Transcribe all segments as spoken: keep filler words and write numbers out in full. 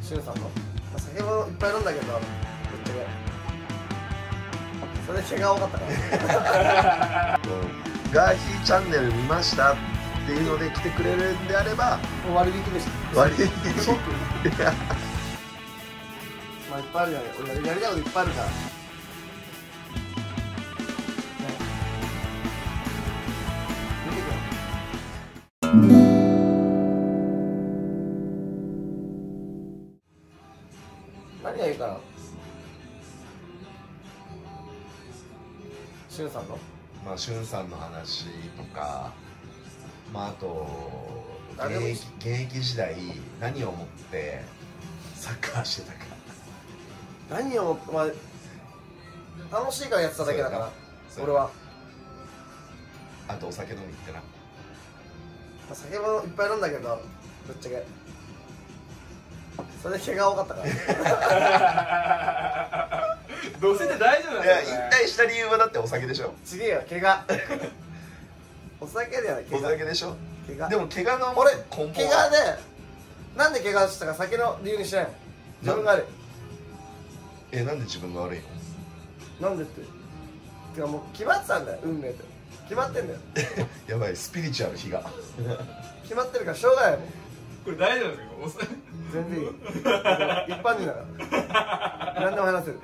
しゅんさんの酒もいっぱい飲んだけどぶっちゃけそれで毛が多かったからガーヒーチャンネル見ましたっていうので来てくれるんであればもう割引でしょ。 割引まあいっぱいあるじゃない。俺やりたいこといっぱいあるから、ね、見てくれ。何がいいかな、しゅんさんのまあしゅんさんの話とか、まああと現役現役時代何を思ってサッカーしてたか。 何を、まあ、楽しいからやってただけだから、俺は。 あとお酒飲み行ってな。 まあ、酒もいっぱい飲んだけどぶっちゃけそれで毛が多かったからどうせで大丈夫なんいやだよ、ね、 引退した理由はだってお酒でしょ。 ちげえよ、毛がお酒ではない、毛おが酒でしょ。 毛がでも怪我の俺根本毛がでなんで怪我したか酒の理由にしないの。自分が悪い。 え、なんで自分が悪いの？ なんでっててかもう決まってたんだよ、運命って決まってんだよやばい、スピリチュアル日が決まってるからしょうがないよ。もうこれ大丈夫ですか？ 全然いい一般人だから何でも話せる。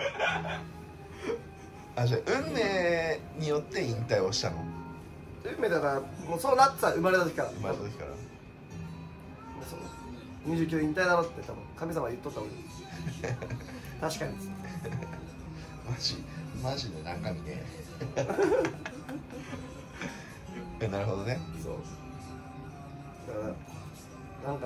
あ、じゃあ運命によって引退をしたの？ 運命だからもうそうなってた、生まれた時から。 生まれた時から。 そうにじゅうきゅうで引退だろって多分神様が言っとった俺確かにマジマジで中身ねえ、なるほどね。 そうだからなんか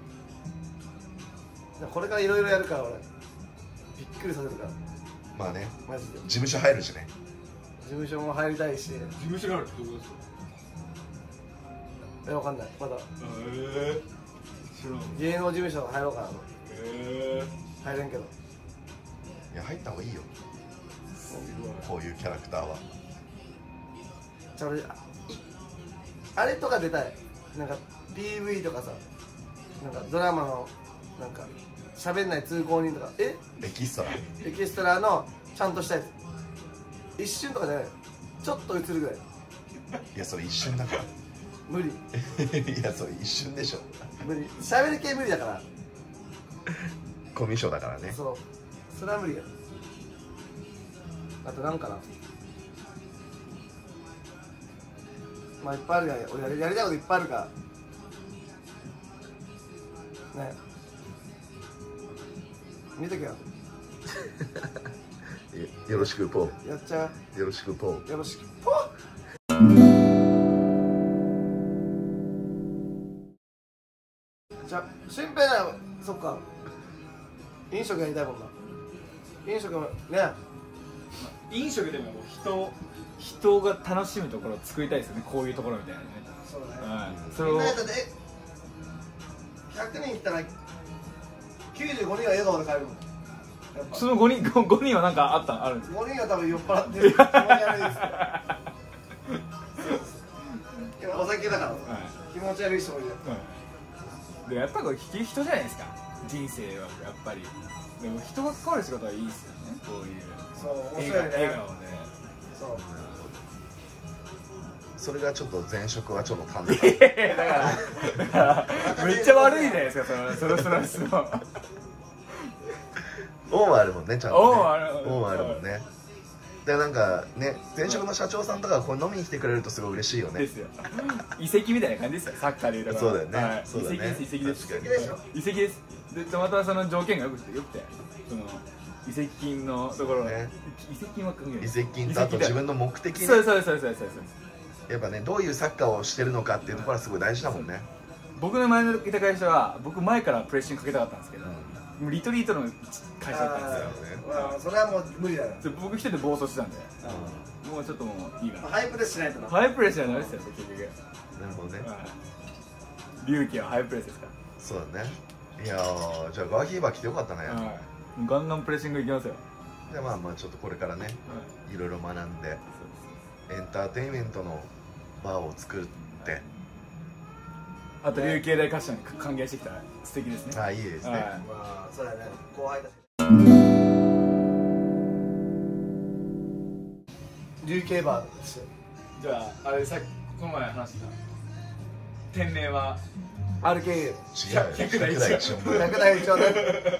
な、これからいろいろやるから俺びっくりさせるからまあね、 マジで。 事務所入るしね。 事務所も入りたいし、 事務所があるってどういうことですか？ え、わかんないまだ。 へえ、知らん。 芸能事務所入ろうかなと。 へえ、 入れんけどいや、入った方がいいよ、 すごい。 こういうキャラクターは。 じゃあ俺ああれとか出たい。なんか ピーブイ とかさ、なんかドラマのなんか喋んない通行人とか、えエキストラ。 エキストラのちゃんとしたやつ、一瞬とかじゃない、ちょっと映るぐらい。 いや、それ一瞬だから無理いや、それ一瞬でしょ。 無理、喋る系無理だから。 コミュ障だからね。 そう、それは無理だ。あとなんかな、まあいっぱいあるじゃない。俺やりやりたいこといっぱいあるからね。見とけよ。 よろしくポやっちゃー。よろしくポー。 う。よろしくポッ。じゃあ新平だよ。そっか、飲食やりたいもんな。飲食もね。 飲食でも人人が楽しむところを作りたいですよね、こういうところみたいなね。 そうだね。 はい、それをみんなやったでひゃくにん来たらきゅうじゅうごにんは笑顔で帰るもん。やっぱそのごにんごにんは何かあったあるんですか？ ごにんは多分酔っ払ってる気持ち悪いですけどお酒だから、 はい、 気持ち悪い人もいる。 はい、でやっぱりこれ人じゃないですか、人生はやっぱり。でも人が関わる仕事はいいですよね、こういう。 そう面笑白いね。 顔笑顔で。 そうそれがちょっと前職はちょっと単純いやいやだからだからめっちゃ悪いじゃないですか、そのそのその質問。 恩はあるもんね、ちゃんとね。 恩はある恩はあるもんね。で、なんかね、前職の社長さんとかこれ飲みに来てくれるとすごい嬉しいよね。 ですよ。遺跡みたいな感じですよ、サッカーでいうところ。 そうだよねはい、 そうだね遺跡です、遺跡です。 確かにでしょ。 遺跡です。で、たまたまその条件がよくて、よくて、その移籍金のところ、 ね、 移籍金は関係ない。 移籍金とあと自分の目的ね。 そうそうそうそうそうそう。 やっぱね、どういうサッカーをしてるのかっていうところはすごい大事だもんね。 僕の前のいた会社は、僕前からプレッシングかけたかったんですけど、もうリトリートの会社だったんですよ。 ああ、それはもう無理だよ。 僕一人で暴走してたんで、もうちょっともういいかな。 ハイプレスしないとな。 ハイプレスじゃないですよ、結局。 なるほどね。 隆起はハイプレスですかそうだね。いやー、じゃあガーヒーバー来てよかったね。 ら。はい。ガンガンプレッシングいきますよ。 で、まあまあちょっとこれからね、いろいろ学んで、エンターテインメントのバーを作って、 あと琉球大歌唱に還元してきたら素敵ですね。 あ、いいですね。 はい、 まあそうだね、後輩だし琉球バーですよ。 じゃああれさっきこの前話した店名はアールケーユー違うよ、 ひゃくだい一ひゃく百代一応ね。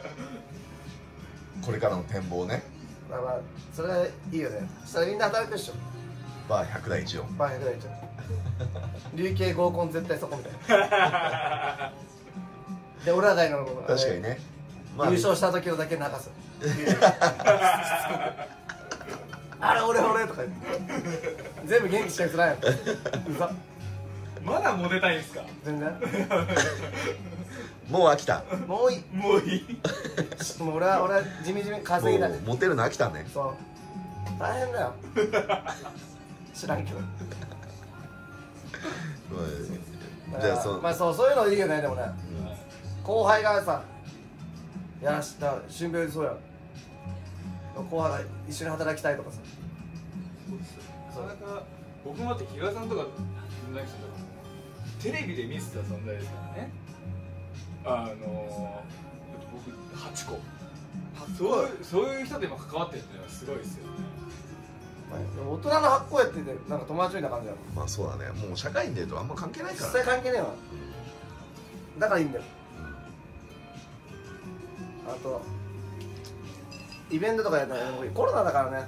これからの展望ね。 まあまあそれはいいよね。そしたらみんな働くでしょ。 バーひゃくだい一応。 バー百代一応琉球合コン絶対そこみたいな。で俺らがいの確かにね、 まあ、優勝した時のだけ流す。あれ俺俺とか言って全部元気したやつないやん。うざ。 まだモテたいんですか？ 全然もう飽きた。 もういい。 もういい。 もう俺は俺は地味地味稼ぎだね。 もうモテるの飽きたね。 そう大変だよ。知らんけど。 じゃあそう、 まあそうそういうのいいよね。でもね、後輩がさやらした俊平でそうや後輩が一緒に働きたいとかさ。 なかなか僕もだって比嘉さんとか文崎さんとかもテレビで見せた存在ですからね。あの僕はちこそういうそういう人でも関わってるっていうのはすごいですよね。 大人の発行やっててなんか友達みたいな感じだろ。 まあそうだね、もう社会に出るとあんま関係ないか実ら、 際関係ねえわ。だからいいんだよ。あとイベントとかやったらコロナだからね。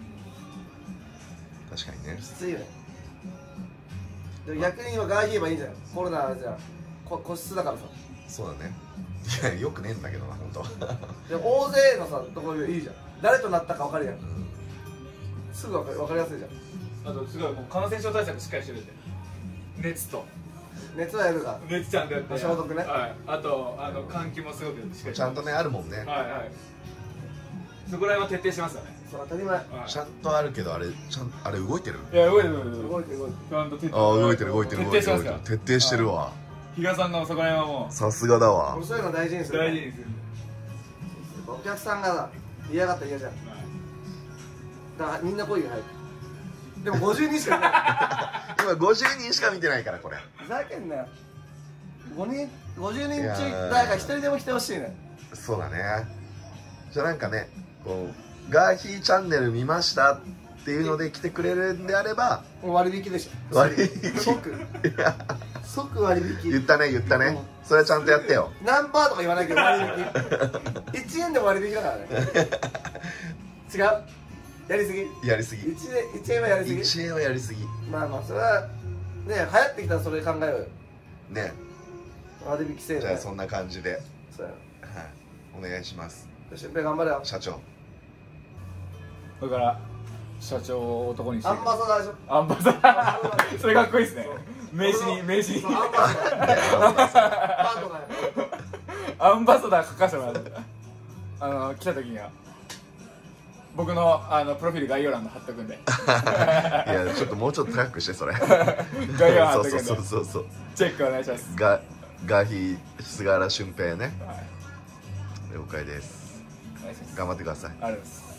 確かにね。 きついよね。でも逆に今ガーヒーばいいじゃん。コロナじゃこ個室だからさ。 そうだね。いや、よくねえんだけどな、本当。 でも大勢のさところいいじゃん。誰となったか分かるやん。すぐ分かる分かりやすいじゃん。 あとすごいもう感染症対策しっかりしてるんで、熱と熱はやるか。 熱ちゃんとやって消毒ね。 はい。あとあの換気もすごくしっかりしてる。 ちゃんとね、あるもんね。 はいはい。そこら辺は徹底してますよね。 そう当たり前。 はいちゃんとあるけど、あれ、ちゃん、あれ動いてる。 いや動いてる動いてる動いてる動いてちゃんと徹ああ、動いてる、動いてる、動いてる。 徹底してますから。 徹底してるわ。 比嘉さんのそこら辺はもさすがだる。 わ俺。そういうの大事にする。 う大事にする。 お客さんがさ嫌がったら嫌じゃん。 はいだからみんな声が入る。でもごじゅうにんしかいない。 今ごじゅうにんしか見てないから、これ。 ふざけんなよ。ごにんごじゅうにんいや中ー誰か一人でも来てほしいね。 そうだね。じゃあなんかね、こうガーヒーチャンネル見ましたっていうので来てくれるんであれば、 もう割引でしょ。 割引即即割引。 言ったね、言ったね。それはちゃんとやってよ。 何パーとか言わないけど割引。いちえんでも割引だからね。違う。やりすぎ。 やりすぎ。 いちえんいちえんはやりすぎ。 いちえんはやりすぎ。 まあまあそれはね流行ってきたらそれ考えようよ。 ね。 割引制度ね。 じゃあそんな感じで、はい、 そうやお願いします。 な。俊平頑張れよ。 社長。 これから社長を男にしてアンバサダーでしょ。 アンバサダーそれかっこいいですね。名刺に名刺にそうアンバサダー。パートナーや。 アンバサダー書かせてもらってあの来た時には僕のあのプロフィール概要欄に貼っとくんでいや、ちょっともうちょっと高くして、それ。 概要欄貼そうそうっとくんでそうそう。 チェックお願いします。 ガガーヒー菅原俊平ね。 はい、 了解です。 お願いします。 頑張ってください。 ありがとうございます。